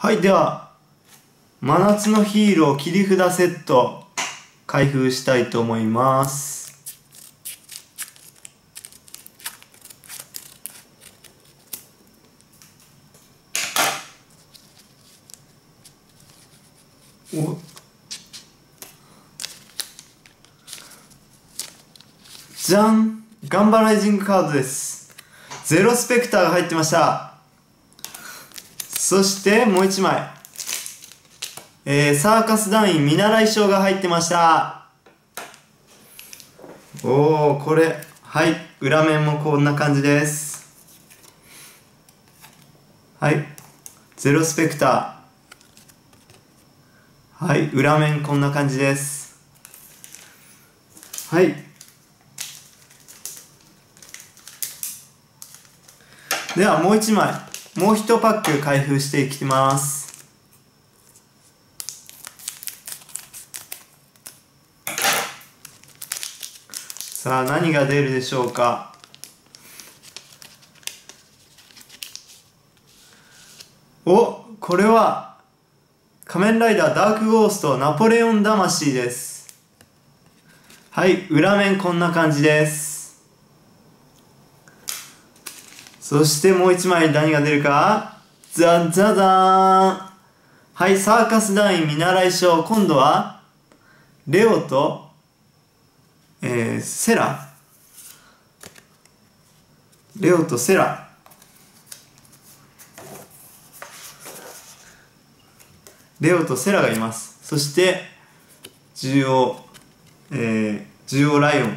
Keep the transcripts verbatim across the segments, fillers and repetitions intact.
はい、では真夏のヒーロー切り札セット開封したいと思います。おじゃん、ガンバライジングカードです。ゼロスペクターが入ってました。そしてもう一枚、えー、サーカス団員見習い賞が入ってました。おー、これ、はい、裏面もこんな感じです。はい、ゼロスペクター、はい、裏面こんな感じです。はい、ではもう一枚、もう一パック開封していきます。さあ、何が出るでしょうか。お、これは仮面ライダーダークゴーストナポレオン魂です。はい、裏面こんな感じです。そしてもう一枚何が出るか。ザザザーン。はい、サーカス団員見習い賞。今度はレオと、えー、セラレオとセラレオとセラがいます。そして獣王、えー、獣王ライオン、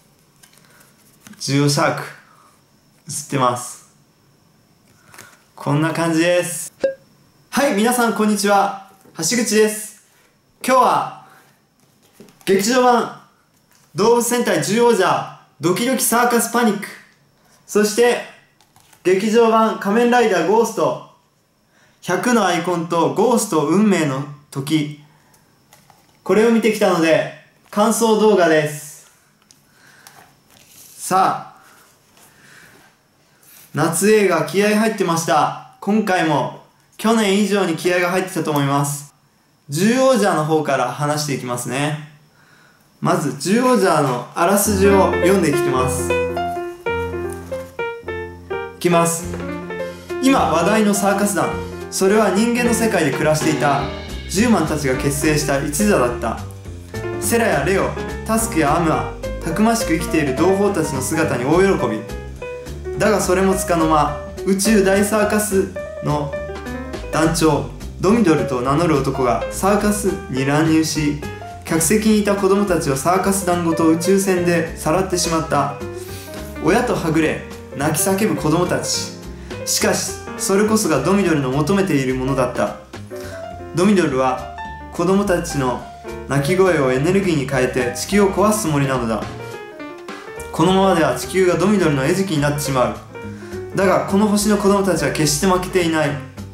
獣王シャーク映ってます。こんな感じです。はい、皆さんこんにちは。橋口です。今日は劇場版動物戦隊獣王者ドキドキサーカスパニック、そして劇場版仮面ライダーゴーストひゃくのアイコンとゴースト運命の時、これを見てきたので感想動画です。さあ、夏映画気合い入ってました。今回も去年以上に気合が入ってたと思います。獣王者の方から話していきますね。まず獣王者のあらすじを読んでいきます。いきます。今話題のサーカス団、それは人間の世界で暮らしていたじゅうマンたちが結成した一座だった。セラやレオ、タスクやアムア、たくましく生きている同胞たちの姿に大喜び。だがそれもつかの間、宇宙大サーカスの団長ドミドルと名乗る男がサーカスに乱入し、客席にいた子供たちをサーカス団ごと宇宙船でさらってしまった。親とはぐれ泣き叫ぶ子供たち。しかしそれこそがドミドルの求めているものだった。ドミドルは子供たちの泣き声をエネルギーに変えて地球を壊すつもりなのだ。このままでは地球がドミドルの餌食になってしまう。だがこの星の子供たちは決して負けていない。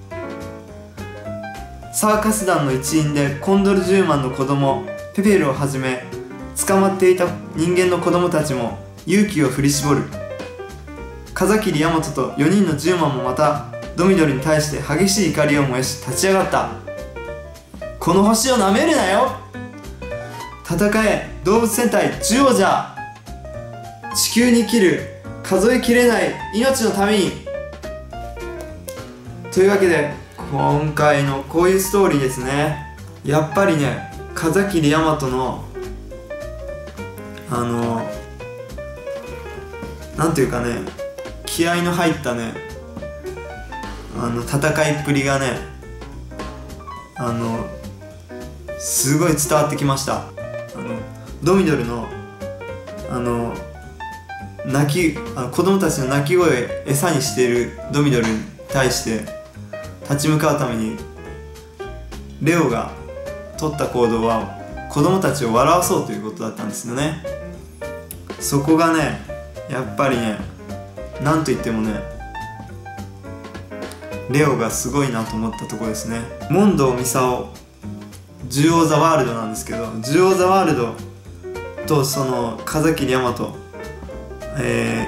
サーカス団の一員でコンドルじゅうマンの子供ペペルをはじめ捕まっていた人間の子供たちも勇気を振り絞る。風切ヤマトとよにんのじゅうマンもまたドミドルに対して激しい怒りを燃やし立ち上がった。この星をなめるなよ、戦え動物戦隊獣王者、地球に生きる数えきれない命のために。というわけで今回のこういうストーリーですね。やっぱりね、風切ヤマトのあのなんていうかね、気合の入ったね、あの戦いっぷりがね、あのすごい伝わってきました。あのドミドルのあの泣きあの子供たちの泣き声を餌にしているドミドルに対して立ち向かうためにレオが取った行動は子供たちを笑わそうということだったんですよね。そこがね、やっぱりね、なんといってもね、レオがすごいなと思ったところですね。問答ミサオ、獣王ザワールドなんですけど、獣王ザワールドとその風切ヤマト、え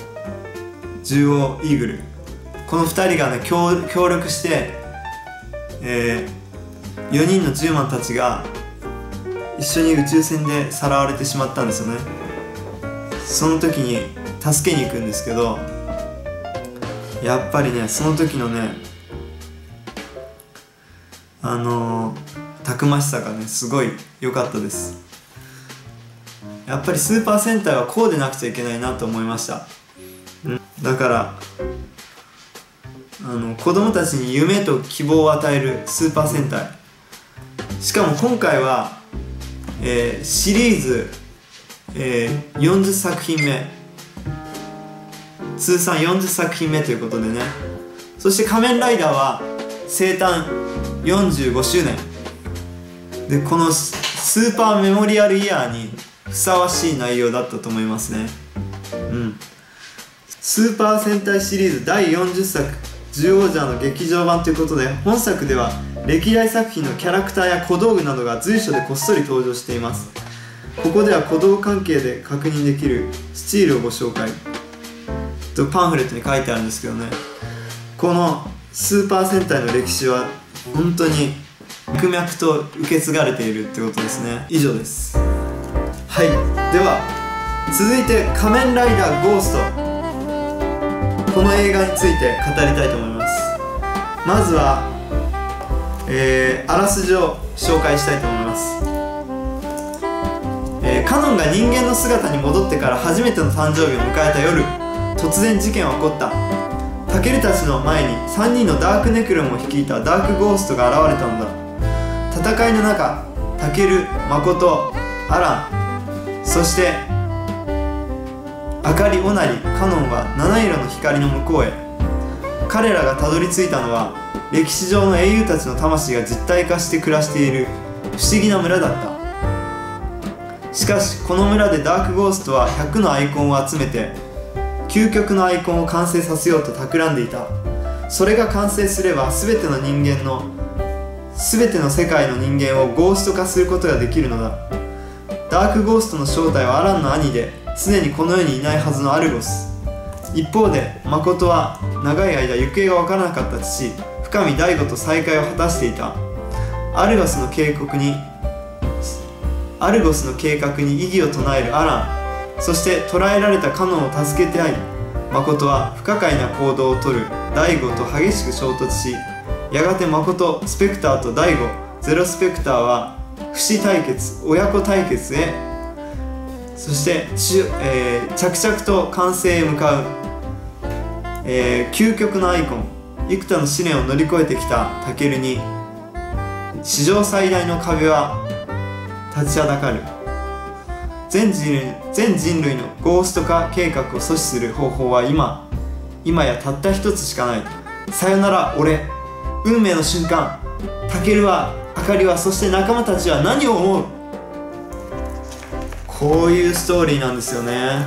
ー、獣王イーグル、このふたりがね 協, 協力してえー、よにんのじゅうマンたちが一緒に宇宙船でさらわれてしまったんですよね。その時に助けに行くんですけど、やっぱりね、その時のね、あのー、たくましさがね、すごい良かったです。やっぱりスーパー戦隊はこうでなくちゃいけないなと思いました。うん、だからあの子供たちに夢と希望を与えるスーパー戦隊。しかも今回は、えー、シリーズ、えー、よんじゅっさくひんめ、通算よんじゅっさくひんめということでね。そして仮面ライダーは生誕よんじゅうごしゅうねんで、このスーパーメモリアルイヤーにふさわしい内容だったと思いますね。うん。スーパー戦隊シリーズだいよんじゅっさく獣王者の劇場版ということで、本作では歴代作品のキャラクターや小道具などが随所でこっそり登場しています。ここでは小道具関係で確認できるスチールをご紹介とパンフレットに書いてあるんですけどね。このスーパー戦隊の歴史は本当に脈々と受け継がれているってことですね。以上です。はい、では続いて仮面ライダーゴースト、この映画について語りたいと思います。まずは、えー、あらすじを紹介したいと思います。えー、カノンが人間の姿に戻ってから初めての誕生日を迎えた夜、突然事件は起こった。タケルたちの前にさんにんのダークネクロムを率いたダークゴーストが現れたのだ。戦いの中、タケル、マコト、アラン、そしてアカリ、オナリ、カノンは七色の光の向こうへ。彼らがたどり着いたのは歴史上の英雄たちの魂が実体化して暮らしている不思議な村だった。しかしこの村でダークゴーストはひゃくのアイコンを集めて究極のアイコンを完成させようと企んでいた。それが完成すれば全ての人間の全ての世界の人間をゴースト化することができるのだ。ダークゴーストの正体はアランの兄で、常にこの世にいないはずのアルゴス。一方でマコトは長い間行方が分からなかった父深見大吾と再会を果たしていた。アルゴスの計画にアルゴスの計画に異議を唱えるアラン、そして捕らえられたカノンを助けてあい、マコトは不可解な行動をとる大吾と激しく衝突し、やがてマコト、スペクターと大吾、ゼロスペクターは不死対決、親子対決へ、そしてち、えー、着々と完成へ向かう、えー、究極のアイコン、幾多の試練を乗り越えてきたタケルに史上最大の壁は立ちはだかる。全人類、全人類のゴースト化計画を阻止する方法は今今やたった一つしかない。さよなら俺、運命の瞬間、タケルは、アカリは、そして仲間たちは何を思う。こういうストーリーなんですよね。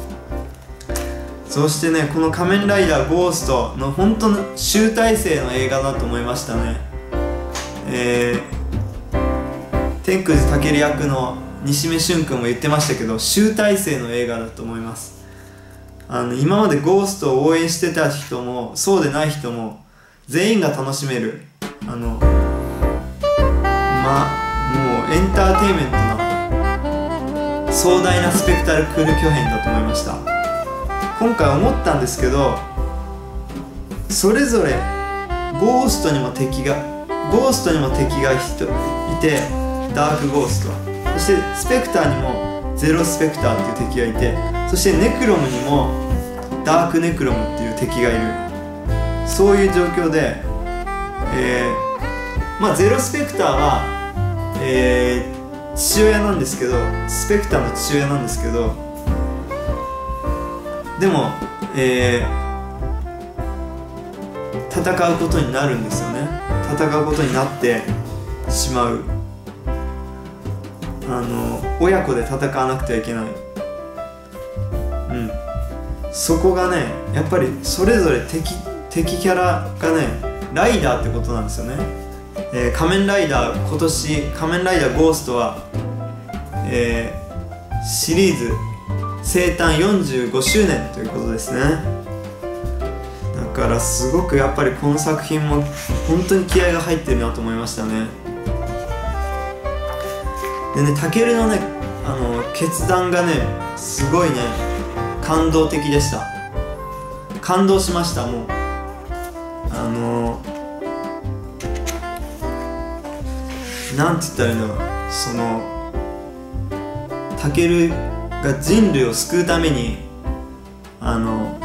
そしてね、この仮面ライダーゴーストの本当の集大成の映画だと思いましたね。えー、天空寺タケル役の西目俊君も言ってましたけど、集大成の映画だと思います。あの今までゴーストを応援してた人もそうでない人も全員が楽しめる、あのまもうエンターテインメントな壮大なスペクタルクル巨編だと思いました。今回思ったんですけど、それぞれゴーストにも敵がゴーストにも敵がいて、ダークゴースト、そしてスペクターにもゼロスペクターっていう敵がいて、そしてネクロムにもダークネクロムっていう敵がいる。そういう状況で、えー、まあゼロスペクターは、えー、父親なんですけど、スペクターの父親なんですけど、でも、えー、戦うことになるんですよね。戦うことになってしまう。あの親子で戦わなくてはいけない。うん、そこがね、やっぱりそれぞれ敵敵キャラがね、ライダーってことなんですよね。えー、仮面ライダー、今年仮面ライダーゴーストは、えー、シリーズ生誕よんじゅうごしゅうねんということですね。 からすごくやっぱりこの作品も本当に気合が入ってるなと思いましたね。でね、タケルのねあの決断がねすごいね感動的でした。感動しました。もうあのなんて言ったらいいんだろう、そのタケルが人類を救うためにあの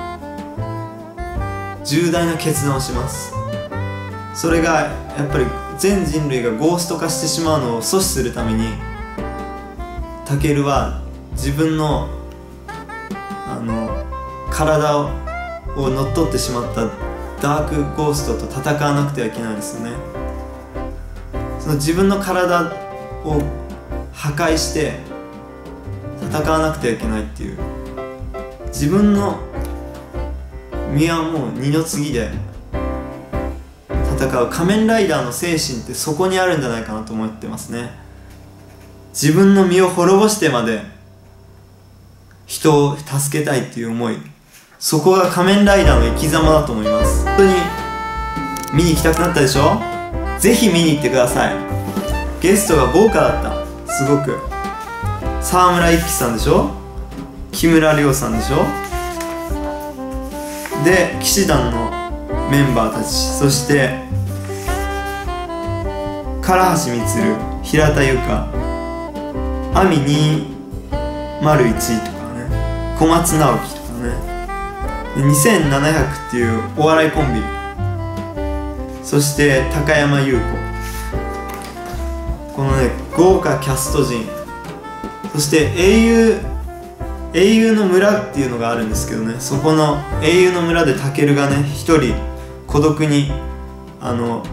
重大な決断をします。それがやっぱり全人類がゴースト化してしまうのを阻止するために、タケルは自分のあの体を乗っ取ってしまったダークゴーストと戦わなくてはいけないんですよね。その自分の体を破壊して戦わなくてはいけないっていう、自分の身はもう二の次で戦う仮面ライダーの精神ってそこにあるんじゃないかなと思ってますね。自分の身を滅ぼしてまで人を助けたいっていう思い、そこが仮面ライダーの生き様だと思います。本当に見に行きたくなったでしょ。ぜひ見に行ってください。ゲストが豪華だった。すごく沢村一樹さんでしょ、木村亮さんでしょ、で騎士団のメンバーたち、そして唐橋充、平田由香、亜美にひゃくいちとかね、小松直樹とかね、でにせんななひゃくっていうお笑いコンビ、そして高山優子、このね豪華キャスト陣、そして英雄英雄の村っていうのがあるんですけどね、そこの英雄の村でタケルがね一人孤独にあの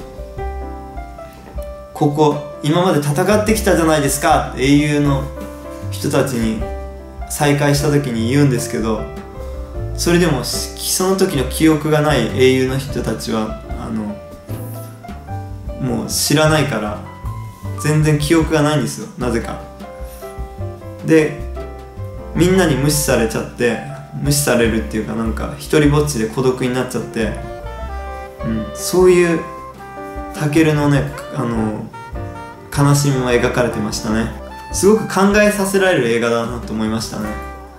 ここ今まで戦ってきたじゃないですかって英雄の人たちに再会した時に言うんですけど、それでもその時の記憶がない英雄の人たちはあのもう知らないから全然記憶がないんですよ、なぜか。でみんなに無視されちゃって、無視されるっていうか、なんか一人ぼっちで孤独になっちゃって、うん、そういうタケルのねあの悲しみも描かれてましたね。すごく考えさせられる映画だなと思いましたね。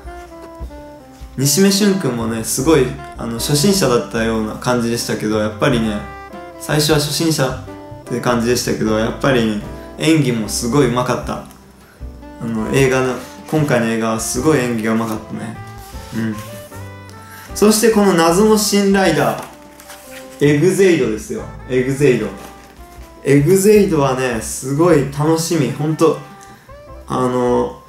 西目俊君もねすごいあの初心者だったような感じでしたけど、やっぱりね最初は初心者って感じでしたけど、やっぱり、ね、演技もすごいうまかった。あの映画の今回の映画はすごい演技がうまかったね。うん。そしてこの謎の新ライダーエグゼイドですよ。エグゼイドエグゼイドはねすごい楽しみ。ほんとあの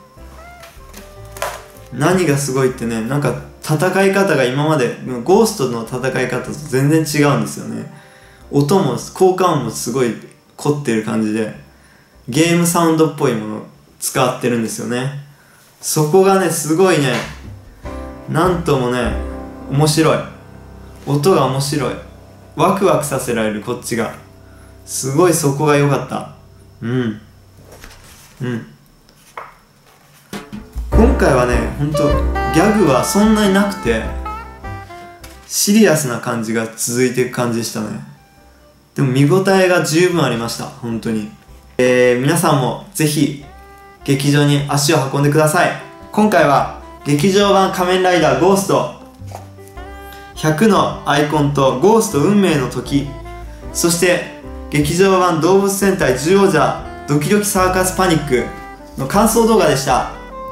何がすごいってね、なんか戦い方が今までゴーストの戦い方と全然違うんですよね。音も効果音もすごい凝ってる感じで、ゲームサウンドっぽいものを使ってるんですよね。そこがねすごいね、なんともね面白い。音が面白い。ワクワクさせられる、こっちが。すごいそこが良かった。うんうん今回はねほんとギャグはそんなになくてシリアスな感じが続いていく感じでしたね。でも見応えが十分ありました、本当に。えー、皆さんもぜひ劇場に足を運んでください。今回は劇場版仮面ライダーゴーストひゃくのアイコンとゴースト運命の時、そして劇場版動物戦隊獣王者ドキドキサーカスパニックの感想動画でした。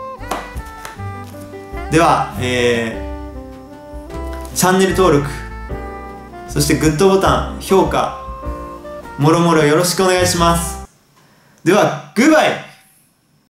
では、えー、チャンネル登録、そしてグッドボタン、評価もろもろよろしくお願いします。ではグッバイ。